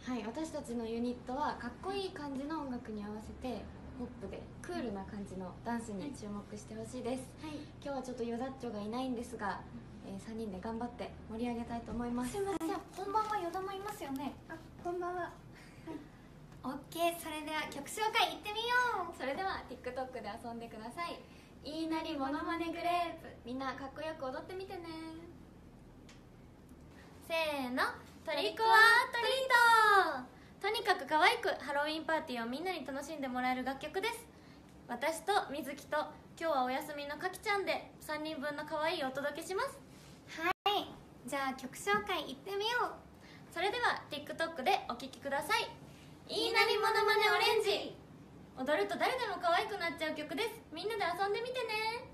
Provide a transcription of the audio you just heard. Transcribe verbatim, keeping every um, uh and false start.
はい、私たちのユニットはかっこいい感じの音楽に合わせてポップでクールな感じのダンスに注目してほしいです、はい、今日はちょっとヨダッチョがいないんですが、えー、さんにんで頑張って盛り上げたいと思います。 すいません、本番はヨダもいますよね。 あ、こんばんは。 オッケー、それでは曲紹介いってみよう。 それでは TikTok で遊んでください。いいなりモノマネグレープ、みんなかっこよく踊ってみてね。 せーの、トリックオアトリート。とにかく可愛くハロウィンパーティーをみんなに楽しんでもらえる楽曲です。私とみずきと今日はお休みのかきちゃんでさんにんぶんの可愛いをお届けします。 はい、じゃあ曲紹介いってみよう。 それでは TikTok でお聴きください。いいなりモノマネオレンジ。踊ると誰でも可愛くなっちゃう曲です。みんなで遊んでみてね。